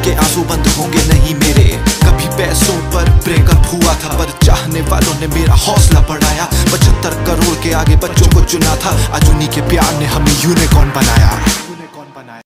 के आंसू बंद होंगे नहीं मेरे। कभी पैसों पर ब्रेकअप हुआ था, पर चाहने वालों ने मेरा हौसला बढ़ाया। 75 करोड़ के आगे बच्चों को चुना था, आज उन्हीं के प्यार ने हमें यूनिकॉर्न बनाया।